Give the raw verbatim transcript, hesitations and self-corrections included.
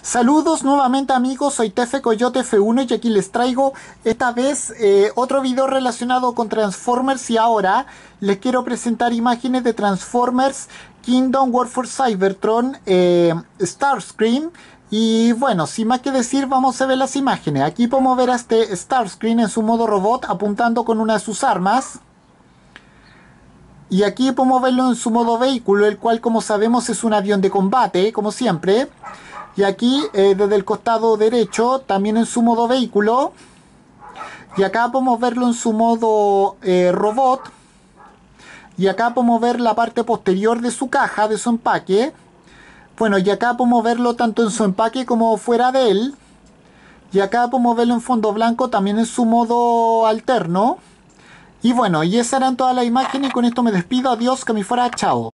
Saludos nuevamente amigos, soy Tefe Coyote F uno y aquí les traigo esta vez eh, otro video relacionado con Transformers y ahora les quiero presentar imágenes de Transformers Kingdom War for Cybertron eh, Starscream y bueno, sin más que decir vamos a ver las imágenes. Aquí podemos ver a este Starscream en su modo robot apuntando con una de sus armas. Y aquí podemos verlo en su modo vehículo, el cual como sabemos es un avión de combate, como siempre. Y aquí eh, desde el costado derecho también en su modo vehículo. Y acá podemos verlo en su modo eh, robot. Y acá podemos ver la parte posterior de su caja, de su empaque. Bueno, y acá podemos verlo tanto en su empaque como fuera de él. Y acá podemos verlo en fondo blanco también en su modo alterno. Y bueno, y esas eran todas las imágenes y con esto me despido. Adiós, que me fuera, chao.